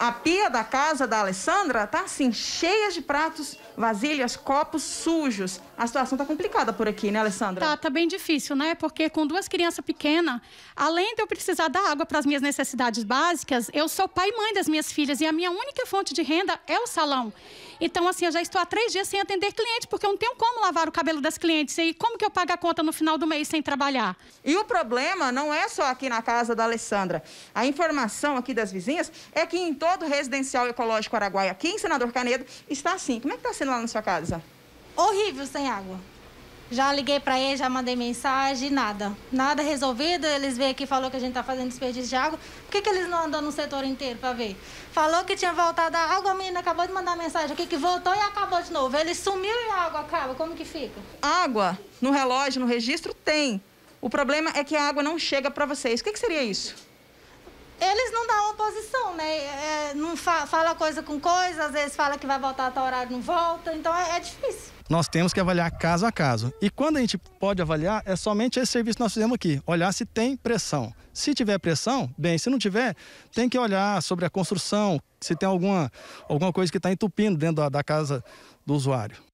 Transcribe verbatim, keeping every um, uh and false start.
A pia da casa da Alessandra tá assim, cheia de pratos, vasilhas, copos sujos. A situação tá complicada por aqui, né, Alessandra? Tá, tá bem difícil, né? Porque com duas crianças pequenas, além de eu precisar dar água para as minhas necessidades básicas, eu sou pai e mãe das minhas filhas e a minha única fonte de renda é o salão. Então, assim, eu já estou há três dias sem atender cliente, porque eu não tenho como lavar o cabelo das clientes. E como que eu pago a conta no final do mês sem trabalhar? E o problema não é só aqui na casa da Alessandra. A informação aqui das vizinhas é que em todo o residencial ecológico Araguaia, aqui em Senador Canedo, está assim. Como é que está sendo lá na sua casa? Horrível sem água. Já liguei para ele, já mandei mensagem, nada. Nada resolvido. Eles veio aqui e falou que a gente tá fazendo desperdício de água. Por que, que eles não andam no setor inteiro para ver? Falou que tinha voltado a água, a menina acabou de mandar mensagem aqui que voltou e acabou de novo. Ele sumiu e a água acaba. Como que fica? Água no relógio, no registro, tem. O problema é que a água não chega para vocês. O que, que seria isso? Eles não dão oposição, né? É, não fa fala coisa com coisa, às vezes fala que vai voltar a tal horário, não volta. Então é, é difícil. Nós temos que avaliar caso a caso. E quando a gente pode avaliar, é somente esse serviço que nós fizemos aqui. Olhar se tem pressão. Se tiver pressão, bem. Se não tiver, tem que olhar sobre a construção, se tem alguma, alguma coisa que está entupindo dentro da, da casa do usuário.